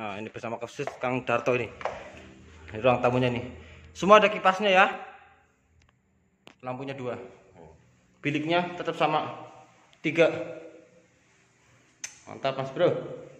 Nah, ini bersama khusus Kang Darto ini. Ini ruang tamunya nih. Semua ada kipasnya ya. Lampunya 2. Biliknya tetap sama 3. Mantap Mas Bro.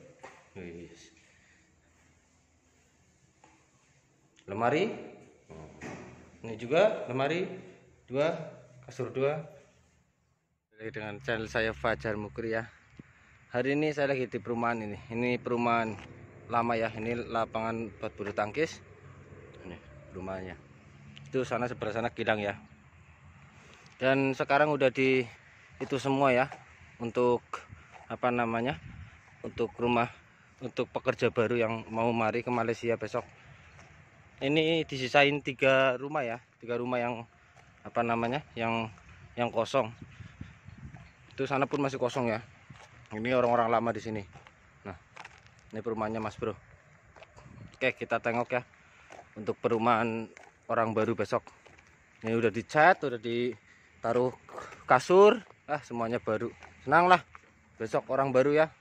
Lemari. Ini juga lemari 2, kasur 2. Dengan channel saya Fajar Mukri ya. Hari ini saya lagi di perumahan ini. Ini perumahan lama ya. Ini lapangan buat bulu tangkis. Ini rumahnya. Itu sana sebelah sana kilang ya. Dan sekarang udah di itu semua ya. Untuk apa namanya? Untuk rumah, untuk pekerja baru yang mau mari ke Malaysia besok. Ini disisain 3 rumah ya. 3 rumah yang apa namanya? Yang kosong. Itu sana pun masih kosong ya. Ini orang-orang lama di sini. Nah, ini perumahannya Mas Bro. Oke, kita tengok ya untuk perumahan orang baru besok. Ini udah dicat, udah ditaruh kasur, semuanya baru. Senang lah besok orang baru ya.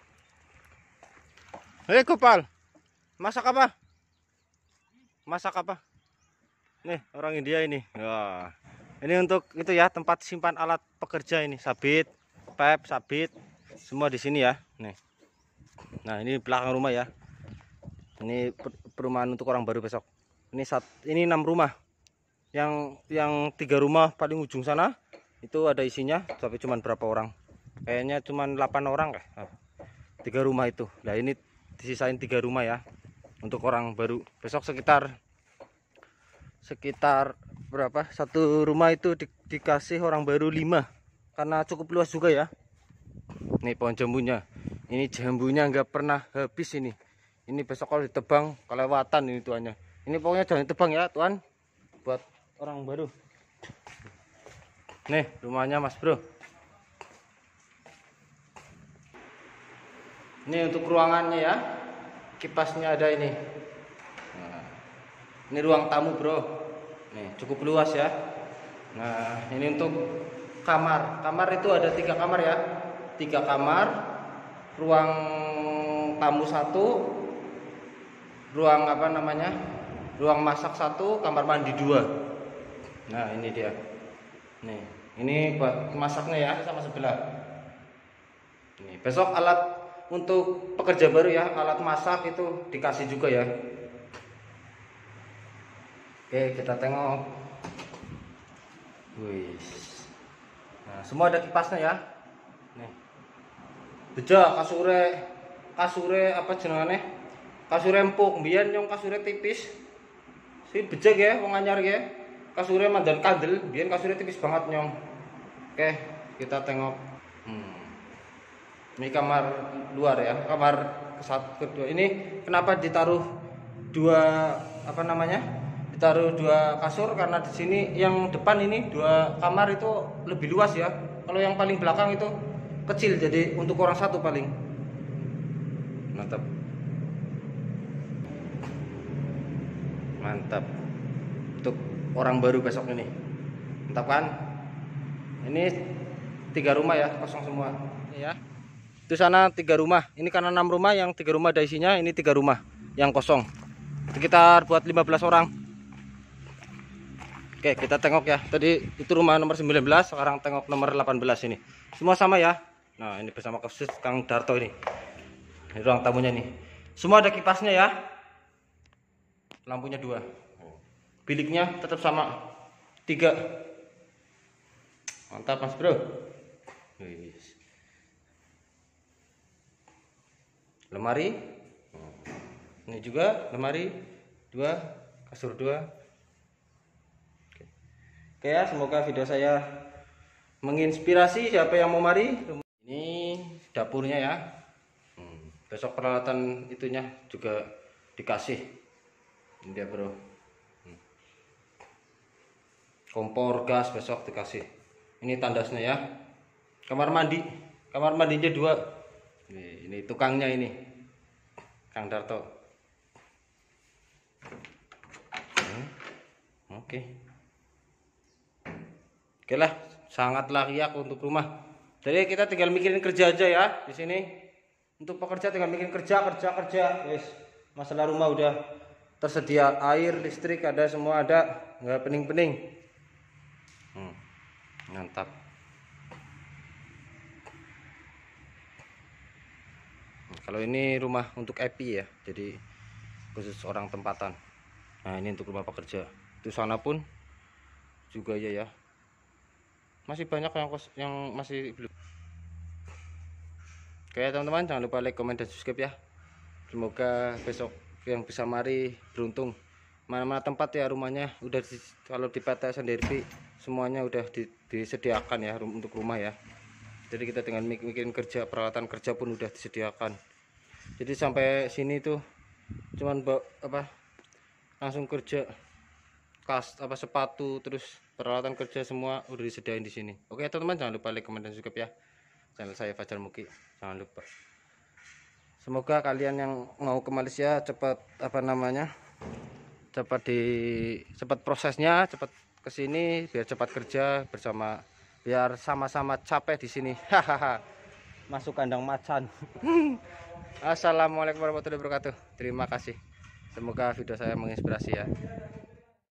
Hei Gopal, masak apa? Masak apa? Nih orang India ini. Wah, ini untuk itu ya, tempat simpan alat pekerja ini, sabit, pep, sabit, semua di sini ya. Nih. Nah, ini belakang rumah ya. Ini perumahan untuk orang baru besok. Ini 6 rumah. Yang 3 rumah paling ujung sana itu ada isinya, tapi cuman berapa orang? Kayaknya cuman 8 orang kah? 3 rumah itu. Nah, ini disisain 3 rumah ya. Untuk orang baru besok sekitar berapa? Satu rumah itu dikasih orang baru 5 karena cukup luas juga ya. Nih pohon jambunya. Ini jambunya nggak pernah habis ini. Ini besok kalau ditebang kelewatan ini tuannya. Ini pokoknya jangan ditebang ya tuan. Buat orang baru. Nih rumahnya Mas Bro. Ini untuk ruangannya ya. Kipasnya ada ini. Nah, ini ruang tamu Bro. Nih cukup luas ya. Nah ini untuk kamar. Kamar itu ada 3 kamar ya. 3 kamar. Ruang tamu 1. Ruang apa namanya? Ruang masak 1. Kamar mandi 2. Nah ini dia. Nih ini buat masaknya ya sama sebelah. Nih besok alat untuk pekerja baru ya, alat masak itu dikasih juga ya. Oke, kita tengok. Wih. Nah, semua ada kipasnya ya. Nih. Beja kasure apa jenengane? Kasure empuk, mbiyen nyong kasure tipis. Si bejeg ya wong anyar ya. Kasure mandan kandel, mbiyen kasure tipis banget nyong. Oke, kita tengok. Ini kamar luar ya, kamar kedua. Ini kenapa ditaruh 2 apa namanya? Ditaruh 2 kasur karena di sini yang depan ini 2 kamar itu lebih luas ya. Kalau yang paling belakang itu kecil, jadi untuk orang 1 paling. Mantap. Mantap. Untuk orang baru besok ini. Mantap kan? Ini 3 rumah ya, kosong semua. Ya. Itu sana 3 rumah. Ini karena 6 rumah, yang 3 rumah ada isinya, ini 3 rumah yang kosong. Sekitar buat 15 orang. Oke, kita tengok ya. Tadi itu rumah nomor 19, sekarang tengok nomor 18 ini. Semua sama ya. Nah, ini bersama khusus Kang Darto ini. Ini ruang tamunya nih. Semua ada kipasnya ya. Lampunya 2. Biliknya tetap sama 3. Mantap Mas Bro. Lemari. Ini juga lemari 2, kasur 2. Oke ya, semoga video saya menginspirasi siapa yang mau mari. Ini dapurnya ya. Besok peralatan itunya juga dikasih. Ini dia Bro. Kompor gas besok dikasih. Ini tandasnya ya. Kamar mandi. Kamar mandinya 2. Ini tukangnya ini, Kang Darto. Oke lah, sangat layak untuk rumah. Jadi kita tinggal mikirin kerja aja ya di sini. Untuk pekerja tinggal bikin kerja. Guys, masalah rumah udah tersedia, air, listrik ada, semua ada, nggak pening-pening. Mantap. Kalau ini rumah untuk EP ya, jadi khusus orang tempatan. Nah ini untuk rumah pekerja. Itu sana pun juga ya, masih banyak yang masih belum. Oke teman-teman, jangan lupa like, comment, dan subscribe ya. Semoga besok yang bisa mari beruntung. Mana-mana tempat ya rumahnya udah kalau di PT sendiri semuanya udah disediakan ya untuk rumah ya. Jadi kita tinggal bikin kerja, peralatan kerja pun udah disediakan. Jadi sampai sini tuh cuman langsung kerja, sepatu, terus peralatan kerja semua udah disediain di sini. Oke teman-teman, jangan lupa like, comment, dan subscribe ya channel saya Fajar Muki. Jangan lupa. Semoga kalian yang mau ke Malaysia cepat cepat prosesnya, cepat ke sini biar cepat kerja bersama, biar sama-sama capek di sini. Hahaha. Masuk kandang macan. Assalamualaikum warahmatullahi wabarakatuh. Terima kasih. Semoga video saya menginspirasi ya.